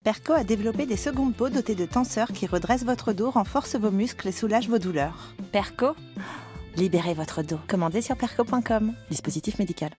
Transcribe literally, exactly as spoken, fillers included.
Perco a développé des secondes peaux dotées de tenseurs qui redressent votre dos, renforcent vos muscles et soulagent vos douleurs. Perco ? Libérez votre dos. Commandez sur perco point com. Dispositif médical.